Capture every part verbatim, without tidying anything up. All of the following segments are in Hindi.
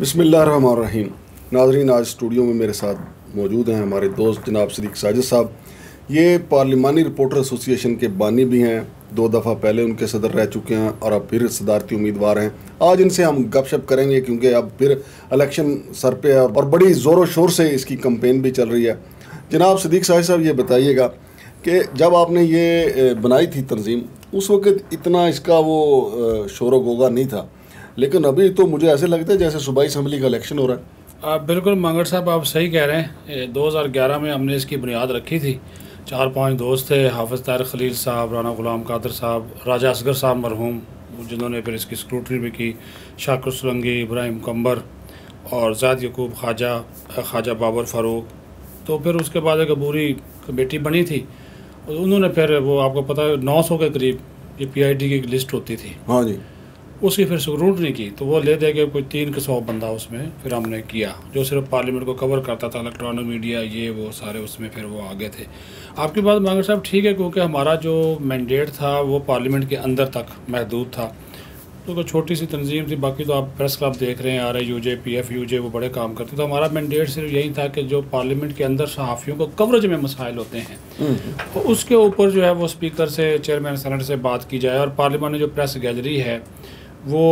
बिस्मिल्लाहिर्रहमानिर्रहीम। नाज़रीन, आज स्टूडियो में मेरे साथ मौजूद हैं हमारे दोस्त जनाब सदीक साजिद साहब। ये पार्लिमानी रिपोर्टर एसोसिएशन के बानी भी हैं, दो दफ़ा पहले उनके सदर रह चुके हैं और अब फिर सदारती उम्मीदवार हैं। आज इनसे हम गपशप करेंगे क्योंकि अब फिर इलेक्शन सर पे है और बड़ी ज़ोरों शोर से इसकी कैंपेन भी चल रही है। जनाब सदीक साजिद साहब, ये बताइएगा कि जब आपने ये बनाई थी तंजीम, उस वक्त इतना इसका वो शोर गोगा नहीं था, लेकिन अभी तो मुझे ऐसे लगता है जैसे सूबाई असम्बली का इलेक्शन हो रहा है। आप बिल्कुल मंगड़ साहब, आप सही कह रहे हैं। दो हज़ार ग्यारह में हमने इसकी बुनियाद रखी थी। चार पांच दोस्त थे, हाफिज़ तारिक खलील साहब, राना गुलाम कादर साहब, राजा असगर साहब मरहूम, जिन्होंने फिर इसकी स्क्रूटनी भी की, शाकिर सुलंगी, इब्राहिम कंबर और ज़ाद यकूब ख्वाजा ख्वाजा बाबर फ़ारूक। तो फिर उसके बाद एक अबूरी कमेटी बनी थी, उन्होंने फिर वो आपको पता है नौ सौ के करीब ये पी आई डी की एक लिस्ट होती थी। हाँ जी। उसकी फिर स्क्रूटनी की तो वो ले दे के कोई तीन के सौ बंदा उसमें फिर हमने किया, जो सिर्फ पार्लियामेंट को कवर करता था, इलेक्ट्रॉनिक मीडिया ये वो सारे उसमें फिर वो आगे थे। आपकी बात मांगर साहब ठीक है, क्योंकि हमारा जो मैंडेट था वो पार्लियामेंट के अंदर तक महदूद था। तो कोई छोटी सी तंजीम थी, बाकी तो आप प्रेस क्लब देख रहे हैं, R I U J, P F U J, वो बड़े काम करते। तो हमारा मैंडेट सिर्फ यही था कि जो पार्लियामेंट के अंदर सहाफ़ियों को कवरेज में मसाइल होते हैं तो उसके ऊपर जो है वो स्पीकर से, चेयरमैन सेनेट से बात की जाए। और पार्लियामेंट में जो प्रेस गैलरी है वो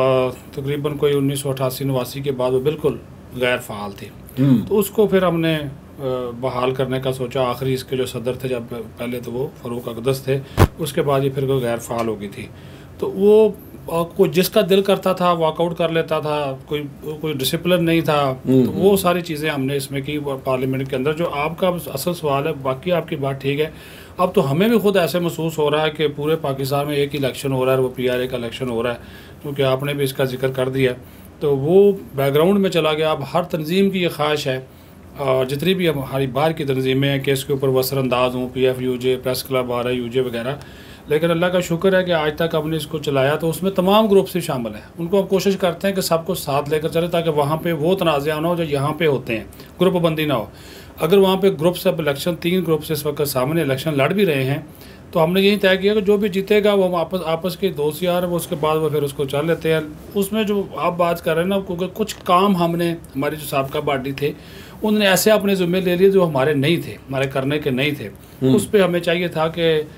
तकरीबन कोई उन्नीस सौ अठासी नवासी के बाद वो बिल्कुल गैर फ़ाल थी। तो उसको फिर हमने बहाल करने का सोचा। आखिरी इसके जो सदर थे, जब पहले तो वो फ़ारूक अक़दस थे, उसके बाद ये फिर कोई गैर फ़ाल हो गई थी। तो वो कोई जिसका दिल करता था वॉकआउट कर लेता था, कोई कोई डिसिप्लिन नहीं था। तो वो सारी चीज़ें हमने इसमें की पार्लियामेंट के अंदर। जो आपका असल सवाल है, बाकी आपकी बात ठीक है। अब तो हमें भी खुद ऐसे महसूस हो रहा है कि पूरे पाकिस्तान में एक ही इलेक्शन हो रहा है, वो पी आर ए का इलेक्शन हो रहा है, क्योंकि आपने भी इसका जिक्र कर दिया। तो वो बैकग्राउंड में चला गया। अब हर तंजीम की ये ख्वाहिश है, और जितनी भी हमारी बाहर की तंजीमें हैं कि इसके ऊपर वसरअंदाज हूँ, P F U J, press club, R I U J वगैरह। लेकिन अल्लाह का शुक्र है कि आज तक हमने इसको चलाया तो उसमें तमाम ग्रुप से शामिल हैं। उनको अब कोशिश करते हैं कि सबको साथ लेकर चले, ताकि वहाँ पे वो तनाज़ा ना हो जो यहाँ पे होते हैं, ग्रुप बंदी ना हो। अगर वहाँ पे ग्रुप से अब इलेक्शन, तीन ग्रुप से इस वक्त सामने इलेक्शन लड़ भी रहे हैं, तो हमने यही तय किया कि जो भी जीतेगा वो हम आपस आपस के दोस्त यार, वो उसके बाद वो फिर उसको चल लेते हैं। उसमें जो आप बात कर रहे हैं ना, क्योंकि कुछ काम हमने, हमारी जो साबका पार्टी थे, उन्होंने ऐसे अपने ज़िम्मे ले लिए जो हमारे नहीं थे, हमारे करने के नहीं थे। उस पर हमें चाहिए था कि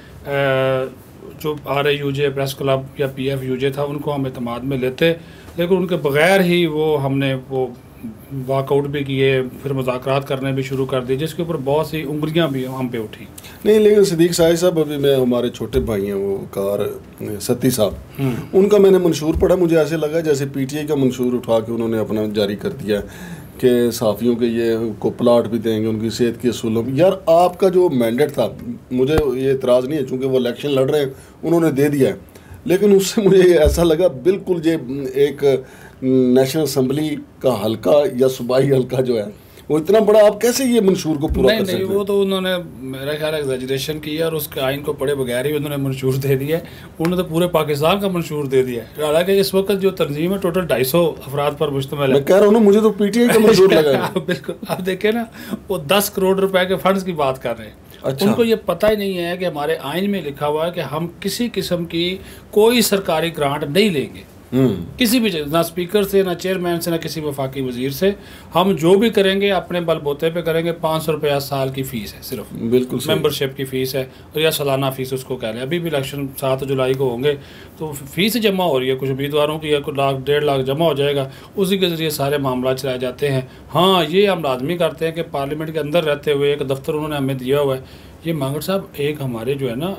जो R I U J, press club या पी एफ यू जे था, उनको हम एतमाद में लेते, लेकिन उनके बगैर ही वो हमने वो वॉकआउट भी किए, फिर मुज़ाकरात करने भी शुरू कर दिए, जिसके ऊपर बहुत सी उंगलियां भी हम पे उठी। नहीं, लेकिन सदीक साहिब साहब, अभी मैं, हमारे छोटे भाई हैं वो कार सत्ती साहब, उनका मैंने मंशूर पढ़ा, मुझे ऐसे लगा जैसे पी टी आई का मंशूर उठा के उन्होंने अपना जारी कर दिया कि सहाफ़ियों के ये को प्लाट भी देंगे, उनकी सेहत के असूलों। यार, आपका जो मैंडेट था, मुझे ये इतराज़ नहीं है, चूँकि वो इलेक्शन लड़ रहे हैं, उन्होंने दे दिया है, लेकिन उससे मुझे ऐसा लगा बिल्कुल ये एक नेशनल असम्बली का हल्का या सूबाई हल्का जो है वो इतना बड़ा, आप कैसे ये मंशूर को पूरा नहीं, कर सकते हैं? नहीं, वो तो उन्होंने मेरा ख्याल है एग्जैजरेशन की है, और उसके आइन को पढ़े बगैर ही उन्होंने मंशूर दे दिया है। उन्होंने तो पूरे पाकिस्तान का मंशूर दे दिया है। हालांकि इस वक्त जो तंजीम है टोटल ढाई सौ अफराद पर मुश्तमिल है। मैं कह रहा हूँ ना, मुझे तो पी टी आई का मंशूर लगा है। बिल्कुल, आप देखें ना, वो दस करोड़ रुपए के फंड्स की बात कर रहे हैं। अच्छा। उनको ये पता ही नहीं है कि हमारे आइन में लिखा हुआ है कि हम किसी किस्म की कोई सरकारी ग्रांट नहीं लेंगे, किसी भी, ना स्पीकर से, ना चेयरमैन से, ना किसी वफाकी वजीर से। हम जो भी करेंगे अपने बलबूते पे करेंगे। पाँच सौ रुपया साल की फ़ीस है सिर्फ, बिल्कुल मेंबरशिप की फ़ीस है, और या सालाना फ़ीस उसको कह लें। अभी भी इलेक्शन सात जुलाई को होंगे तो फ़ीस जमा हो रही है, कुछ उम्मीदवारों की या कुछ लाख डेढ़ लाख जमा हो जाएगा, उसी के ज़रिए सारे मामला चलाए जाते हैं। हाँ, ये हम लाजमी करते हैं कि पार्लियामेंट के अंदर रहते हुए एक दफ्तर उन्होंने हमें दिया हुआ है। ये मांगड़ साहब, एक हमारे जो है ना,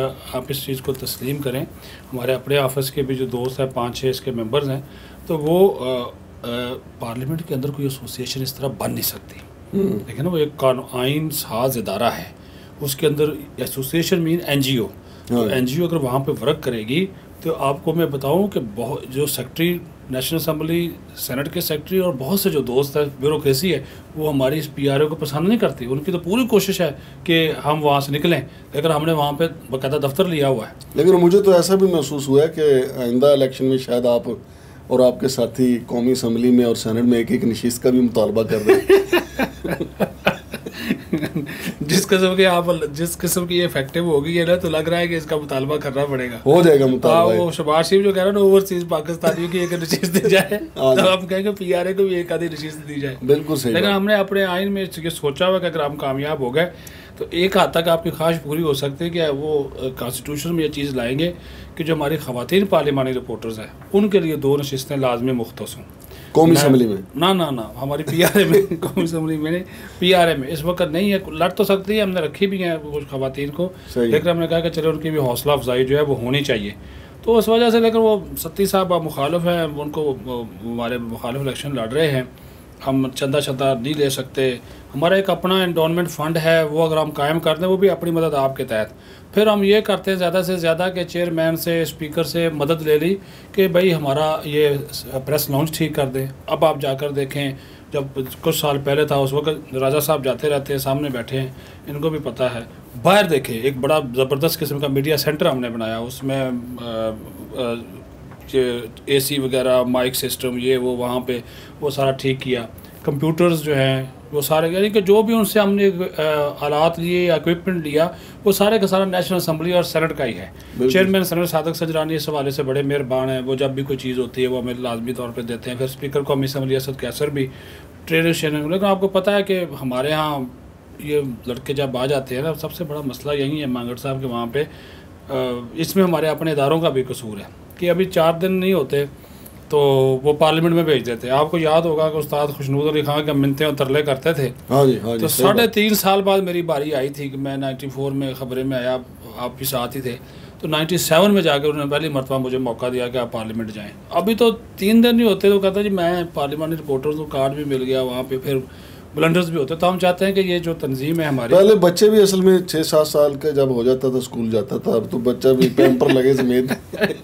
आप इस चीज़ को तस्लीम करें, हमारे अपने ऑफिस के भी जो दोस्त हैं, पाँच छः इसके मेंबर्स हैं, तो वो पार्लियामेंट के अंदर कोई एसोसिएशन इस तरह बन नहीं सकती। देखिए ना, वो एक कानून आइन साज इदारा है, उसके अंदर association mean N G O. तो एन जी ओ अगर वहाँ पर वर्क करेगी तो आपको मैं बताऊँ कि बहुत जो सेक्रेटरी नेशनल असम्बली, सेनेट के सेक्रेटरी और बहुत से जो दोस्त हैं, ब्यूरोक्रेसी है, वो हमारी इस पी आर ओ को पसंद नहीं करती। उनकी तो पूरी कोशिश है कि हम वहाँ से निकलें, लेकिन हमने वहाँ पे बाकायदा दफ्तर लिया हुआ है। लेकिन मुझे तो ऐसा भी महसूस हुआ है कि आइंदा इलेक्शन में शायद आप और आपके साथी कौमी असम्बली में और सेनेट में एक एक नशिस्त का भी मुतालबा कर रहे हैं। जिसको किस्म के आप जिस किस्म की इफेक्टिव होगी है ना, तो लग रहा है कि इसका मुतालबा करना पड़ेगा। हो जाएगा मुतालबा। वो शहबाज शरीफ जो कह रहा है ना, ओवरसीज पाकिस्तानियों की एक नशीस दी जाए, तो हम कहेंगे पीआरए को भी एक आधी नशीस दी जाए। बिल्कुल सही। लेकिन हमने अपने आइन में ये सोचा हुआ कि अगर हम कामयाब हो गए तो एक हद तक आपकी ख्वाहिश पूरी हो सकती है कि वो कॉन्स्टिट्यूशन में ये चीज़ लाएंगे कि जो हमारी ख़वातीन पार्लिमानी रिपोर्टर्स हैं उनके लिए दो नशिस्तें लाजमी मुख्तस हों कौमी असम्बली में। ना ना ना हमारी पीआरए में कौमी असम्बली में नहीं, पीआरए में इस वक्त नहीं है। लड़ तो सकती है, हमने रखी भी हैं कुछ ख़वातीन को, लेकिन हमने कहा कि चलो उनकी भी हौसला अफजाई जो है वो होनी चाहिए। तो उस वजह से, लेकिन वो सत्ती साहब आप मुखालिफ हैं, उनको हमारे मुखालिफ इलेक्शन लड़ रहे हैं, हम चंदा चंदा नहीं ले सकते। हमारा एक अपना एंडोनमेंट फ़ंड है, वो अगर हम कायम कर दें, वो भी अपनी मदद आपके तहत। फिर हम ये करते हैं ज़्यादा से ज़्यादा कि चेयरमैन से, स्पीकर से मदद ले ली कि भाई हमारा ये प्रेस लॉन्च ठीक कर दें। अब आप जाकर देखें, जब कुछ साल पहले था उस वक्त राजा साहब जाते रहते हैं, सामने बैठे हैं, इनको भी पता है। बाहर देखें, एक बड़ा ज़बरदस्त किस्म का मीडिया सेंटर हमने बनाया, उसमें ए सी वगैरह, माइक सिस्टम, ये वो वहाँ पे वो सारा ठीक किया। कंप्यूटर्स जो हैं वो सारे, यानी कि जो भी उनसे हमने आलात लिए या इक्विपमेंट लिया, वो सारे का सारा नेशनल असम्बली और सेनेट का ही है। चेयरमैन सेनेट सादक सजरानी इस हवाले से बड़े मेहरबान हैं, वो जब भी कोई चीज़ होती है वो हमें लाजमी तौर पर देते हैं। फिर स्पीकर कौमी असम्बली असद कैसर भी ट्रेनर शेयर। लेकिन आपको पता है कि हमारे यहाँ ये लड़के जब आ जाते हैं ना, सबसे बड़ा मसला यही है मांगड़ साहब के वहाँ पर, इसमें हमारे अपने इदारों का भी कसूर है कि अभी चार दिन नहीं होते तो वो पार्लियामेंट में भेज देते हैं। आपको याद होगा कि उस्ताद खुशनूद अली खां के मिन्नतें और तरले करते थे। हाँ जी, हाँ जी। तो साढ़े तीन साल बाद मेरी बारी आई थी कि मैं नाइन्टी फोर में खबरें में आया, आप भी साथ ही थे। तो नाइन्टी सेवन में जाकर उन्होंने पहली मरतबा मुझे मौका दिया कि आप पार्लियामेंट जाएँ। अभी तो तीन दिन नहीं होते तो कहता जी मैं पार्लियामानी रिपोर्टर को कार्ड भी मिल गया वहाँ पर, फिर ब्लंडर्स भी होते। तो हम चाहते हैं कि ये जो तंजीम है हमारी, पहले बच्चे भी असल में छः सात साल का जब हो जाता था स्कूल जाता था, अब तो बच्चा भी पैम्पर लगे समेत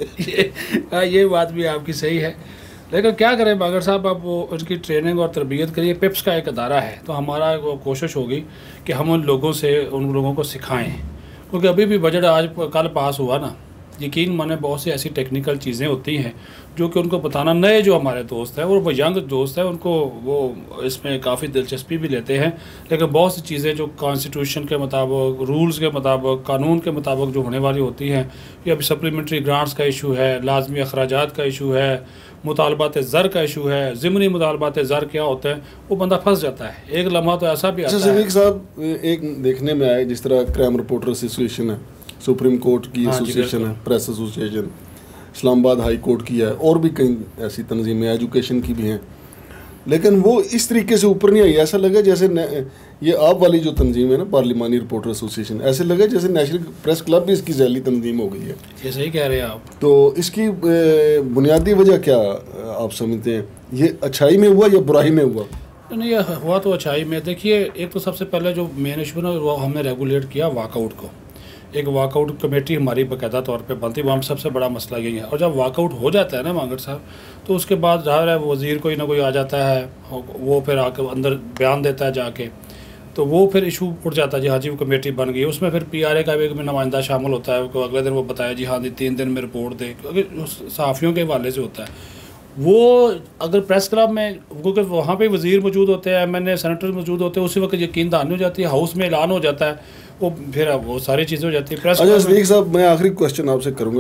ये आ, ये बात भी आपकी सही है। लेकिन क्या करें मांगड़ साहब, अब वो उनकी ट्रेनिंग और तरबियत के लिए पिप्स का एक अदारा है, तो हमारा वो कोशिश होगी कि हम उन लोगों से उन लोगों को सिखाएं। क्योंकि अभी भी बजट आज कल पास हुआ ना, यकीन माने बहुत सी ऐसी टेक्निकल चीज़ें होती हैं जो कि उनको बताना, नए जो हमारे दोस्त हैं और वो यंग दोस्त हैं उनको वो इसमें काफ़ी दिलचस्पी भी लेते हैं। लेकिन बहुत सी चीज़ें जो कॉन्स्टिट्यूशन के मुताबिक, रूल्स के मुताबिक, कानून के मुताबिक जो होने वाली होती हैं, ये अभी सप्लीमेंट्री ग्रांट्स का इशू है, लाजमी अखराजात का इशू है, मुतालबात ज़र का इशू है। ज़िमनी मुतालबात ज़र क्या होता है, वो बंदा फंस जाता है। एक लम्हा तो ऐसा भी आता है साहब, एक देखने में आए जिस तरह क्राइम रिपोर्टर एसोसिएशन है, सुप्रीम कोर्ट की एसोसिएशन है, press association, Islamabad high court की है, और भी कई ऐसी तंजीमें एजुकेशन की भी हैं, लेकिन वो इस तरीके से ऊपर नहीं आई। ऐसा लगा जैसे ये आप वाली जो तंजीम है ना, पार्लिमानी रिपोर्टर एसोसिएशन, ऐसे लगा जैसे नेशनल प्रेस क्लब भी इसकी जैली तंजीम हो गई है। ये सही कह रहे हैं आप। तो इसकी बुनियादी वजह क्या आप समझते हैं, ये अच्छाई में हुआ या बुराई में हुआ? नहीं, ये हुआ तो अच्छाई में। देखिए, एक तो सबसे पहले जो मेन इशू ना, वो हमने रेगुलेट किया वाकआउट को। एक वाकआउट कमेटी हमारी बाकायदा तौर पे बनती, वहाँ सबसे बड़ा मसला यही है। और जब वाकआउट हो जाता है ना मांगड़ साहब, तो उसके बाद ज़ाहिर है वज़ीर कोई ना कोई आ जाता है, वो फिर आकर अंदर बयान देता है जाके, तो वो फिर इशू उठ जाता है जी हाँ जी वो कमेटी बन गई। उसमें फिर पीआरए का भी एक नुमाइंदा शामिल होता है, को अगले दिन वो बताया जी हाँ जी तीन दिन में रिपोर्ट दे, सहाफ़ियों के हवाले से होता है। वो अगर प्रेस क्लब में, क्योंकि वहाँ पे वज़ीर मौजूद होते हैं, एम एन ए सेनेटर मौजूद होते हैं, उसी वक्त यकीन दहानी हो जाती है, हाउस में ऐलान हो जाता है, वो फिर वो सारी चीज़ें हो जाती है प्रेस। अच्छा सदीक साहब, मैं आखिरी क्वेश्चन आपसे करूँगा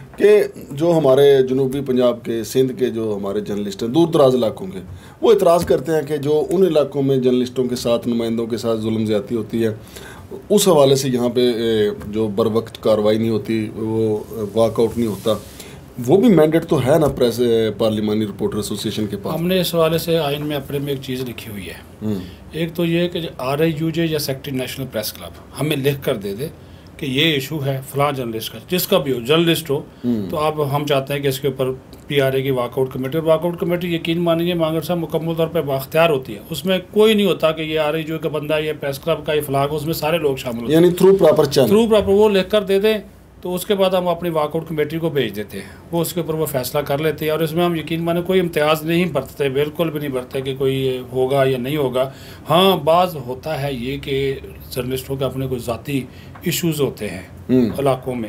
कि जो हमारे जनूबी पंजाब के, सिंध के जो हमारे जर्नलिस्ट हैं, दूर दराज इलाकों के, वो इतराज़ करते हैं कि जो उन इलाकों में जर्नलिस्टों के साथ, नुमाइंदों के साथ जुल्म ज़्यादती होती है, उस हवाले से यहाँ पे जो बर वक्त कार्रवाई नहीं होती, वो वाकआउट नहीं होता, वो भी मैंडेट तो है ना प्रेस पार्लिमानी रिपोर्टर एसोसिएशन के पास? हमने इस हवाले से आइन में अपने में एक चीज़ लिखी हुई है। एक तो ये कि आर आई यू जे या सेक्रेटरी नेशनल प्रेस क्लब हमें लिख कर दे दे कि ये इशू है फलां जर्नलिस्ट का, जिसका भी हो, जर्नलिस्ट हो, तो आप हम चाहते हैं कि इसके ऊपर पीआरए की वाकआउट कमेटी, और वाकआउट कमेटी यकीन मानिए मांगड़ साहब मुकम्मल तौर पर बाख्तियार होती है। उसमें कोई नहीं होता कि ये आर आई यू का बंदा, ये प्रेस क्लब का, ये फलां, उसमें सारे लोग शामिल होते हैं, यानी through proper channel, through proper वो लिख कर दे दें, तो उसके बाद हम अपनी वाकआउट कमेटी को भेज देते हैं, वो उसके ऊपर वो फैसला कर लेते हैं। और इसमें हम यकीन माने कोई इम्तियाज़ नहीं बरतते, बिल्कुल भी नहीं बरतते कि कोई होगा या नहीं होगा। हाँ, बाज़ होता है ये कि जर्नलिस्टों के अपने कोई ज़ाती इश्यूज़ होते हैं इलाकों में,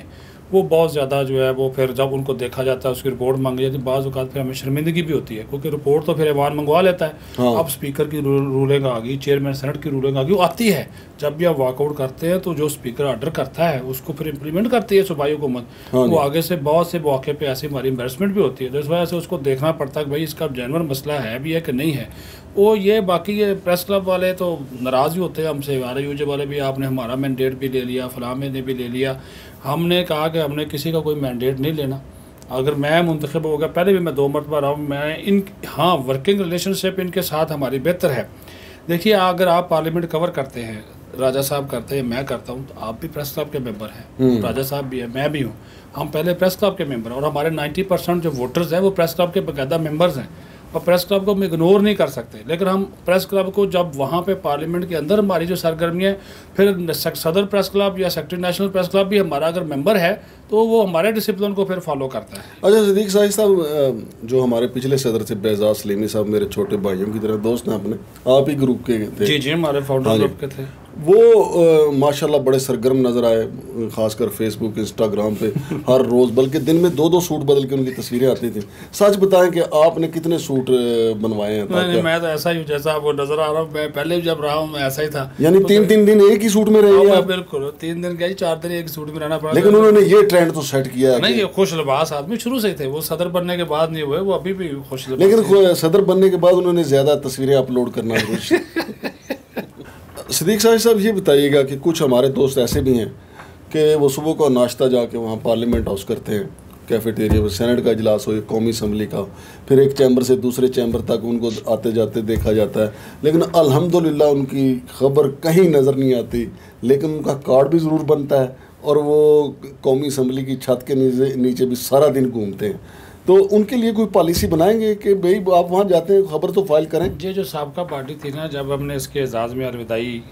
वो बहुत ज़्यादा जो है वो फिर जब उनको देखा जाता है उसकी रिपोर्ट मांगी जाती है, बाज़ औक़ात फिर हमें शर्मिंदगी भी होती है क्योंकि रिपोर्ट तो फिर ऐवान मंगवा लेता है। हाँ। अब स्पीकर की रूलिंग आ गई, चेयरमैन सेनेट की रूलिंग आ गई, वो आती है। जब भी आप वॉकआउट करते हैं तो जो स्पीकर ऑर्डर करता है उसको फिर इम्प्लीमेंट करती है सूबाई हुकूमत। हाँ वो आगे से बहुत से मौके पे ऐसी हमारी एम्बेरसमेंट भी होती है, तो इस वजह से उसको देखना पड़ता है कि भाई इसका जेन्युइन मसला है भी है कि नहीं है। वो ये बाकी ये प्रेस क्लब वाले तो नाराज़ भी होते हैं हमसे, आर यूजे वाले भी, आपने हमारा मैंडेट भी ले लिया, फलां ने भी ले लिया। हमने कहा कि हमने किसी का कोई मैंडेट नहीं लेना। अगर मैं मुंतखब हो गया, पहले भी मैं दो मरतबा रहा हूँ, मैं इन हाँ वर्किंग रिलेशनशिप इनके साथ हमारी बेहतर है। देखिए अगर आप पार्लियामेंट कवर करते हैं, राजा साहब करते हैं, मैं करता हूँ, तो आप भी प्रेस क्लब के मेंबर हैं, राजा साहब भी है, मैं भी हूँ, हम पहले प्रेस क्लब के मेंबर, और हमारे नब्बे परसेंट जो वोटर्स हैं वो प्रेस क्लब के बाकायदा मेंबर्स हैं, और प्रेस क्लब को हम इग्नोर नहीं कर सकते। लेकिन हम प्रेस क्लब को जब वहाँ पे पार्लियामेंट के अंदर हमारी जो सरगर्मी है, फिर सदर प्रेस क्लब या सेक्रेटरी नेशनल प्रेस क्लब भी हमारा अगर मेंबर है तो वो हमारे डिसिप्लिन को फिर फॉलो करता है। अच्छा सिद्दीक साहिब साहब, जो हमारे पिछले सदर थे बेजाज सलीमी साहब, मेरे छोटे भाइयों की तरह दोस्त हैं अपने, आप ही ग्रुप के थे। जी जी, हमारे फाउंडर ग्रुप के थे। वो माशाल्लाह बड़े सरगर्म नज़र आए, खासकर फेसबुक इंस्टाग्राम पे हर रोज़, बल्कि दिन में दो दो सूट बदल के उनकी तस्वीरें आती थी। सच बताएं कि आपने कितने सूट बनवाए हैं? नहीं, नहीं, मैं तो ऐसा ही जैसा वो नज़र आ रहा हूँ, मैं पहले भी जब रहा हूँ मैं ऐसा ही था। यानी तो तीन तीन दिन एक ही सूट में रहे हैं? बिल्कुल, तीन दिन क्या चार दिन एक सूट में रहना पड़ा। लेकिन उन्होंने ये ट्रेंड तो सेट किया है। नहीं, ये खुश लिबास आदमी शुरू से ही थे, वो सदर बनने के बाद नहीं हुए, वो अभी भी खुश लिबास। लेकिन सदर बनने के बाद उन्होंने ज़्यादा तस्वीरें अपलोड करना शुरू। सिद्दीक साहिब साहब ये बताइएगा कि कुछ हमारे दोस्त ऐसे भी हैं कि वो सुबह को नाश्ता जाके वहाँ पार्लियामेंट हाउस करते हैं, कैफेटेरिया में, सेनेट का इजलास हो या कौमी असम्बली का, फिर एक चैम्बर से दूसरे चैम्बर तक उनको आते जाते देखा जाता है, लेकिन अल्हम्दुलिल्लाह उनकी खबर कहीं नज़र नहीं आती, लेकिन उनका कार्ड भी ज़रूर बनता है और वो कौमी असम्बली की छत के नीचे नीचे भी सारा दिन घूमते हैं। तो उनके लिए कोई पॉलिसी बनाएंगे कि भाई आप वहाँ जाते हैं खबर तो फाइल करें? ये जो साबका पार्टी थी ना, जब हमने इसके एजाज़ में अलविदाई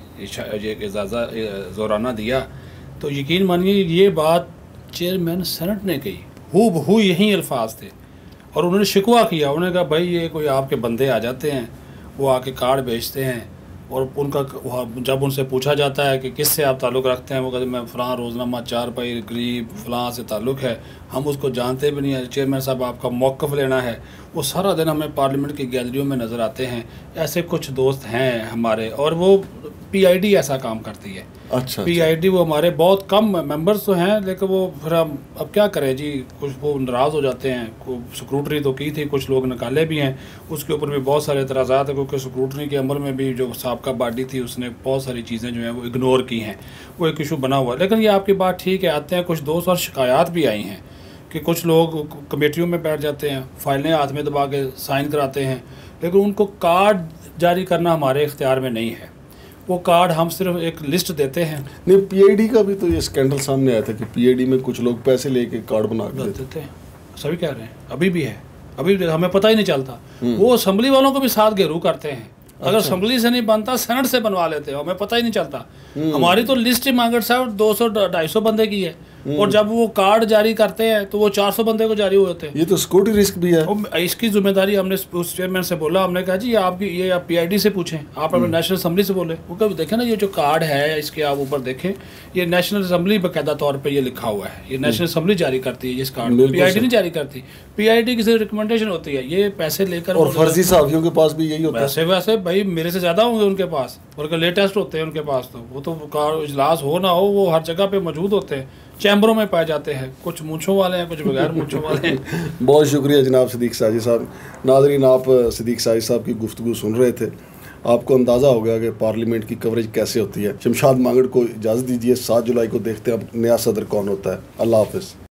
एजाज़ा ज़ोराना दिया तो यकीन मानिए ये बात चेयरमैन सेनेट ने कही, हू बहू यही अल्फाज थे, और उन्होंने शिकवा किया। उन्होंने कहा भाई ये कोई आपके बंदे आ जाते हैं, वो आके कार्ड बेचते हैं, और उनका जब उनसे पूछा जाता है कि किससे आप ताल्लुक़ रखते हैं, वो कहते हैं मैं फ़लाँ रोज़नामा चार पाई गरीब फ़लाँ से ताल्लुक़ है, हम उसको जानते भी नहीं है, चेयरमैन साहब आपका मौक़िफ़ लेना है। वो सारा दिन हमें पार्लियामेंट की गैलरियों में नज़र आते हैं। ऐसे कुछ दोस्त हैं हमारे, और वो पीआईडी ऐसा काम करती है। अच्छा, पीआईडी वो हमारे बहुत कम मेंबर्स तो हैं, लेकिन वो फिर हम अब क्या करें जी, कुछ वो नाराज़ हो जाते हैं। स्क्रूटनी तो की थी, कुछ लोग निकाले भी हैं, उसके ऊपर भी बहुत सारे एतराज़ात हैं, क्योंकि स्क्रूटनी के अमल में भी जो साबका बॉडी थी उसने बहुत सारी चीज़ें जो हैं वो इग्नोर की हैं, वो एक इशू बना हुआ है। लेकिन ये आपकी बात ठीक है, आते हैं कुछ दोस्त और शिकायत भी आई हैं कि कुछ लोग कमेटियों में बैठ जाते हैं, फाइलें हाथ में दबा के साइन कराते हैं, लेकिन उनको कार्ड जारी करना हमारे इख्तियार में नहीं है। वो कार्ड हम सिर्फ एक लिस्ट देते हैं। नहीं, पीआईडी का भी तो ये स्कैंडल सामने आया था कि पीआईडी में कुछ लोग पैसे लेके कार्ड बना के देते हैं, सभी कह रहे हैं, अभी भी है, अभी भी हमें पता ही नहीं चलता। वो असेंबली वालों को भी साथ घेरू करते हैं, अगर असेंबली से नहीं बनता सेनेट से बनवा लेते हैं, हमें पता ही नहीं चलता। हमारी तो लिस्ट मांगट साहब दो सौ ढाई सौ बंदे की है, और जब वो कार्ड जारी करते हैं तो वो चार सौ बंदे को जारी होते हैं। ये तो सिक्योरिटी रिस्क भी है। इसकी जिम्मेदारी हमने उस चेयरमैन से बोला, हमने कहा जी आपकी ये आप पीआईडी से पूछें, आप अपने नेशनल असेंबली से बोले। वो कभी देखें ना, ये जो कार्ड है इसके आप ऊपर देखें, ये नेशनल असेंबली बाकायदा तौर पर ये लिखा हुआ है, ये नेशनल असेंबली जारी करती है इस कार्ड, पीआईडी नहीं जारी करती। पीआईडी की सिर्फ रिकमेंडेशन होती है, ये पैसे लेकर, और फर्जी सहाफ़ियों के पास भी यही होता है। वैसे वैसे भाई मेरे से ज़्यादा होंगे उनके पास, और लेटेस्ट होते हैं उनके पास, तो वो तो कार्ड इजलास हो ना हो वो हर जगह पे मौजूद होते हैं, चैम्बरों में पाए जाते हैं। कुछ मूंछों वाले हैं, कुछ बगैर मूंछों वाले हैं। बहुत शुक्रिया जनाब सिद्दीक साजिद साहब। नाज़रीन, आप सिद्दीक साजिद साहब की गुफ्तगू सुन रहे थे, आपको अंदाज़ा हो गया कि पार्लियामेंट की कवरेज कैसे होती है। शमशाद मांगड़ को इजाज़त दीजिए, सात जुलाई को देखते हैं अब नया सदर कौन होता है। अल्लाह हाफ़िज़।